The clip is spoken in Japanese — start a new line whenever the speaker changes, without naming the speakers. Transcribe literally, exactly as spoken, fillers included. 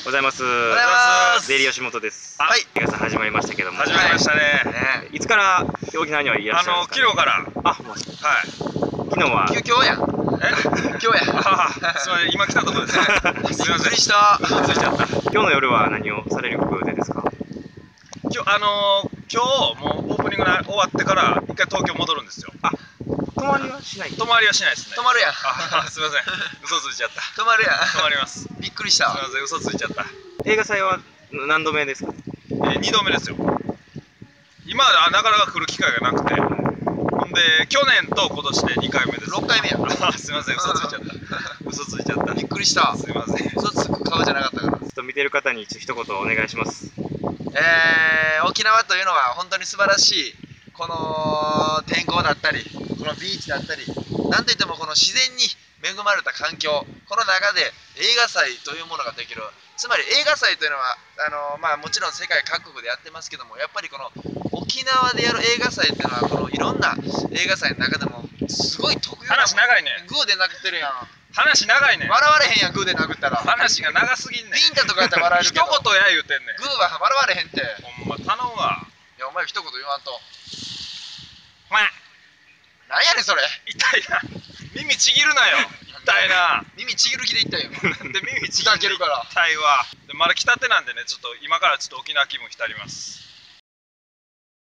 ございます。
おはようございます。
デイリー吉本です。
はい。
映画さん始まりましたけども。
始まりましたね。
いつから沖縄にはいらっしゃるんですか。
あの昨日から。
あ、マジで。はい。昨日は。
今日やん。え？今日や。あ、すみません。今来たところですね。すみません。びっくりした。嘘ついちゃった。
今日の夜は何をされる予定ですか。
今日あの今日もうオープニングが終わってから一回東京戻るんですよ。あ、
泊まりはしない。
泊まりはしないですね。
泊まるやん。
あ、すみません。嘘ついちゃった。
泊まるやん。
泊まります。
びっくりした。
すみません。嘘ついちゃった。
映画祭は何度目ですか。
え、二度目ですよ。今はなかなか来る機会がなくて、ほんで去年と今年で二回目です。
六回目や。
あ、すみません。嘘ついちゃった。嘘ついちゃった。
びっくりした。
すみません。
嘘つく顔じゃなかったから。
ちょっと見てる方に一言お願いします。
えー、沖縄というのは本当に素晴らしいこの天候だったり、このビーチだったり、なんといってもこの自然に恵まれた環境、この中で映画祭というものができる。つまり映画祭というのはあの、まあ、もちろん世界各国でやってますけども、やっぱりこの沖縄でやる映画祭っていうのはこのいろんな映画祭の中でもすごい特有な。
話長いね。
グーで殴ってるやん。
話長いね。
笑われへんやん、グーで殴ったら。
話が長すぎんねん。
ビンタとかやったら笑えるけど。
一言や言うてんねん。
グーは笑われへんって。
ほんま頼むわ。
いや、お前一言言わんと。
まあ、
なんやねんそれ。
痛いな。耳ちぎるなよ。痛いな。
耳ちぎる気で言ったよ。
なんで耳ちぎる
けるから。
痛いわ。でまだ来たてなんでね、ちょっと今からちょっと沖縄気分浸ります。